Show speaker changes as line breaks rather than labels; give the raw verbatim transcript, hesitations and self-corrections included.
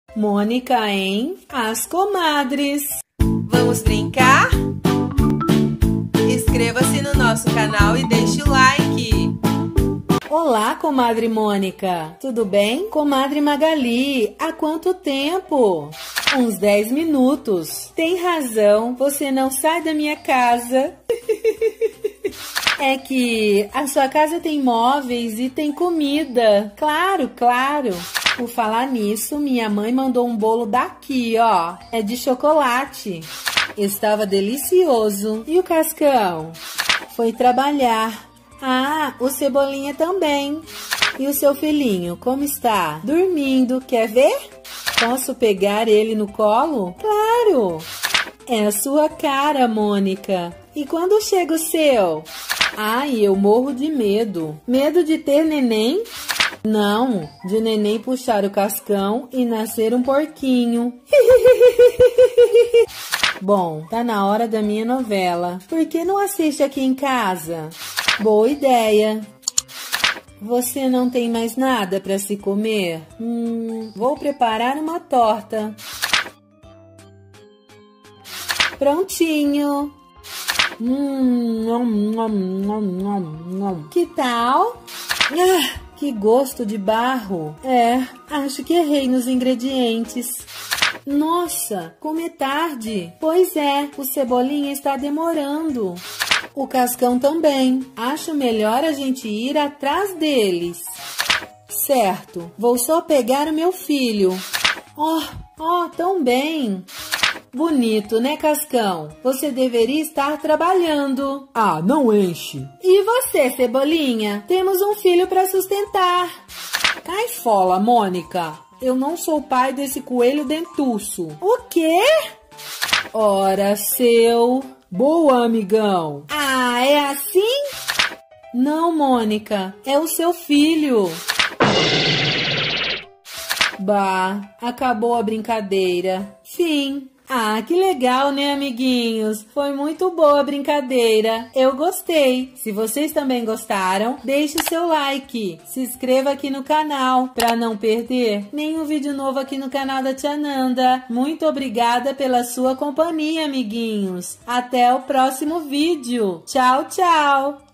Mônica em As Comadres.
Vamos brincar? Inscreva-se no nosso canal e deixe o like.
Olá, comadre Mônica. Tudo bem? Comadre Magali, há quanto tempo? Uns dez minutos. Tem razão, você não sai da minha casa. É que a sua casa tem móveis e tem comida. Claro, claro. Por falar nisso, minha mãe mandou um bolo daqui, ó. É de chocolate. Estava delicioso. E o Cascão? Foi trabalhar. Ah, o Cebolinha também. E o seu filhinho, como está? Dormindo. Quer ver? Posso pegar ele no colo? Claro! É a sua cara, Mônica. E quando chega o seu? Ai, eu morro de medo. Medo de ter neném? Não, de neném puxar o Cascão e nascer um porquinho. Bom, tá na hora da minha novela. Por que não assiste aqui em casa? Boa ideia. Você não tem mais nada para se comer? Hum, vou preparar uma torta. Prontinho. Hum, nom, nom, nom, nom, nom. Que tal? Ah, que gosto de barro. É, acho que errei nos ingredientes. Nossa, como é tarde. Pois é, o Cebolinha está demorando. O Cascão também. Acho melhor a gente ir atrás deles. Certo, vou só pegar o meu filho. Oh, oh, tão bem. Bonito, né, Cascão? Você deveria estar trabalhando.
Ah, não enche.
E você, Cebolinha? Temos um filho para sustentar. Cai fora, Mônica. Eu não sou pai desse coelho dentuço. O quê? Ora, seu...
Boa, amigão.
Ah, é assim? Não, Mônica. É o seu filho. Bah, acabou a brincadeira. Fim. Ah, que legal, né, amiguinhos? Foi muito boa a brincadeira. Eu gostei. Se vocês também gostaram, deixe o seu like. Se inscreva aqui no canal para não perder nenhum vídeo novo aqui no canal da Tia Nanda. Muito obrigada pela sua companhia, amiguinhos. Até o próximo vídeo. Tchau, tchau.